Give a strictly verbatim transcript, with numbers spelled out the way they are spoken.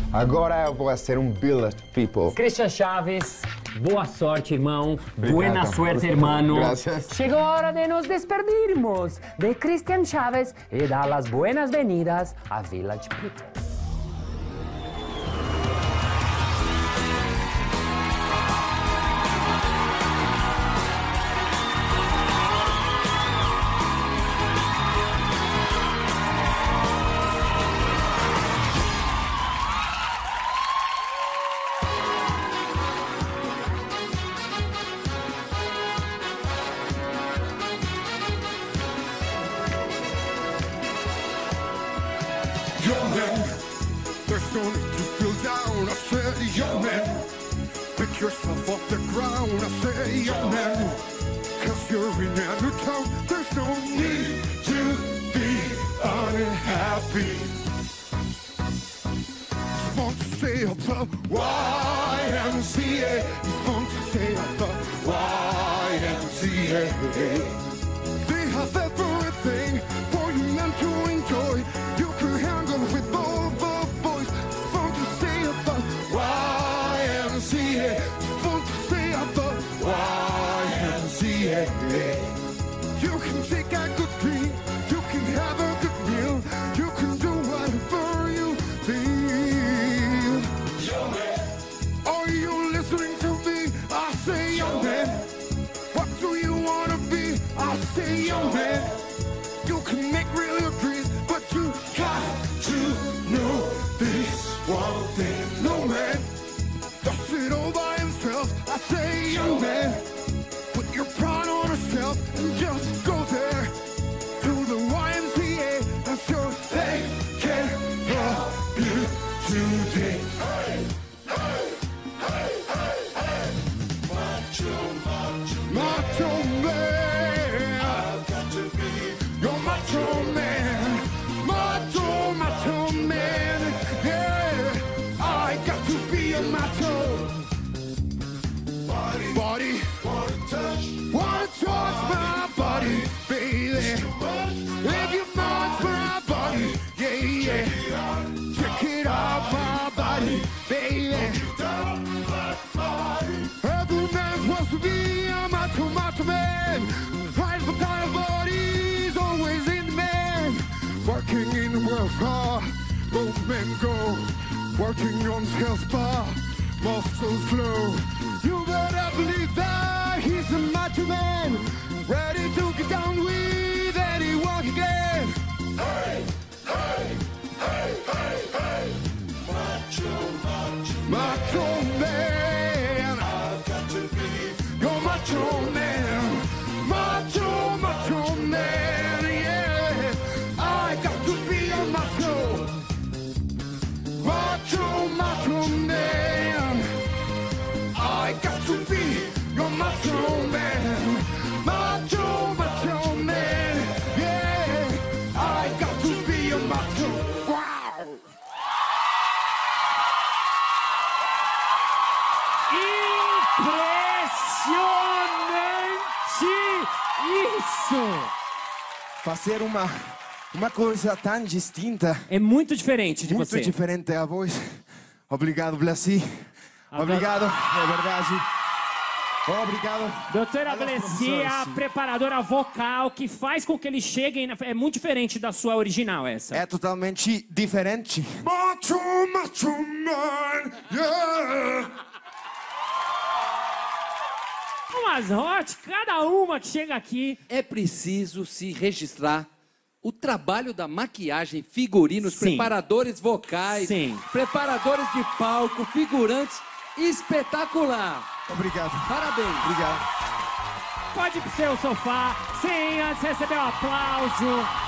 Agora eu vou ser um billet people. Christian Chaves, boa sorte, irmão. Buena suerte, hermano. Gracias. Chegou a hora de nos despedirmos de Christian Chaves e dar las buenas venidas a Village People. Young man, there's no need to feel down. I said, young man, pick yourself off the ground. I say, young man, cause you're in every town. There's no need to be unhappy. Just want to stay up the Y M C A. Just want to stay up the Y M C A. They have everything for you men to enjoy. You can hang on with all the boys. Just want to stay at the Y M C A. Just want to stay at the Y M C A. You can take a good drink. You can have a good meal. You can do whatever you feel. Young man, are you listening to me? I say, young man, what do you want to be? I say, young man, you can make real your dreams, but you got to know this one thing. No man does it all by himself. I say, young man, put your pride on yourself and just go there to the Y M C A. I'm sure they can help you today. Hey, hey, hey, hey, hey. Macho, macho, macho man. I've got to be your macho man. Macho, macho man. Yeah, I got to be a macho. Body, body, wanna touch, wanna touch my body, baby. If you touch my body, yeah, yeah. Check it out, my body, baby. Every man supposed to be a macho, macho man. Right for kind of body's always in demand. Working in the world car, both men go. Working on his spa, muscles glow. You better believe that he's a macho man, ready to get down with anyone again. Hey, hey, hey, hey, hey. Macho, macho, macho man. I've got to be your macho man. Macho, macho man, yeah. I got to be a macho. Macho, macho man. I got to be your macho man. Macho, macho man. Yeah, I got to be a macho. Wow! Impressionante isso! Fazer uma, uma coisa tão distinta. É muito diferente de muito você. Muito diferente a voz. Obrigado, Blasi. Obrigado, é verdade. Obrigado. Doutora Blasi, a preparadora vocal que faz com que eles cheguem... Na... É muito diferente da sua original, essa. É totalmente diferente. Macho, macho man, yeah. Umas hot, cada uma que chega aqui. É preciso se registrar o trabalho da maquiagem, figurinos, Sim. preparadores vocais, Sim. preparadores de palco, figurantes, espetacular. Obrigado. Parabéns. Obrigado. Pode ir pro seu sofá, sem antes receber um aplauso.